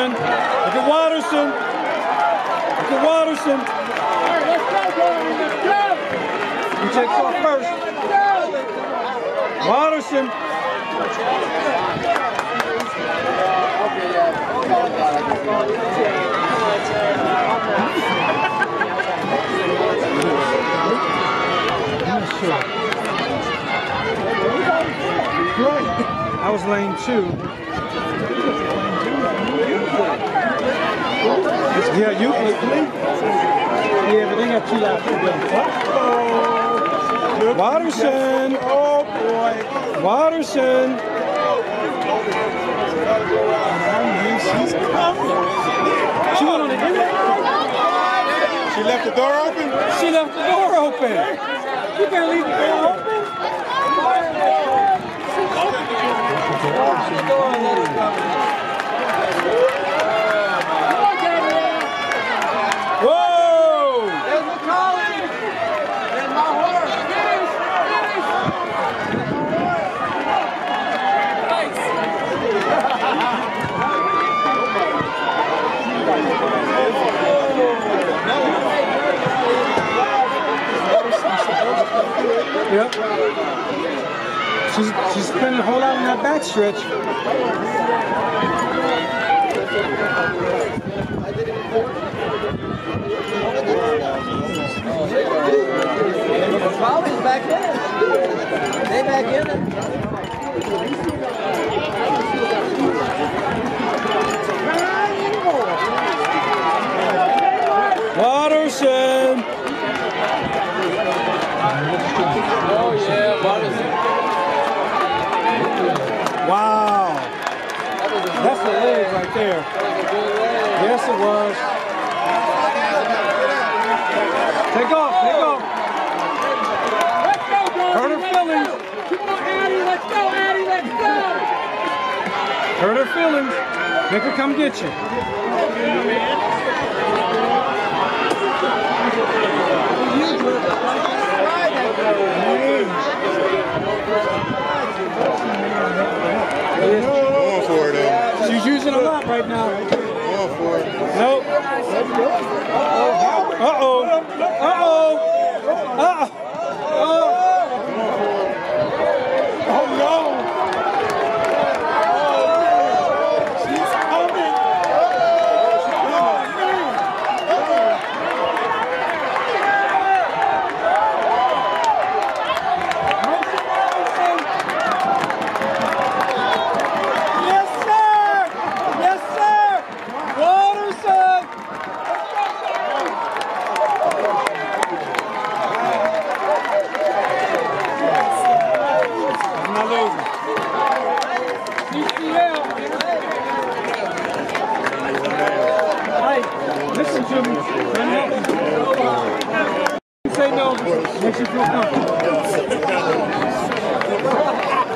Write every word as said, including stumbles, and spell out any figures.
Watterson. Look at Watterson. Look at Watterson. He takes off first. Watterson. I was lane two. Yeah, you. Yeah, but they got two laps to go. Watterson. Oh boy. Watterson. She's coming. She went on the inlet. She left the door open? She left the door open. You can't leave the door open. Whoa! There's Macaulay. There's my horse. Finish. Yep. She's, she's spending a whole lot on that back stretch. Macaulay's back in it. They back in it. Watterson. Oh yeah, Watterson. Wow. That's the leg right there. Yes, it was. Take off, take off. Let's go, Darby. Hurt her feelings. Come on, Addie. Let's go, Addie. Let's go. Hurt her feelings. Make her come get you. Going for it, though. She's using a lot right now. Going for it. Nope. Uh-oh. Uh-oh. Uh-oh. Uh-oh. Oh, no. She's coming. Yes, sir. Yes, sir. Watterson. I'm not losing. C C L. Hey, listen to me. Say no. Makes you feel comfortable.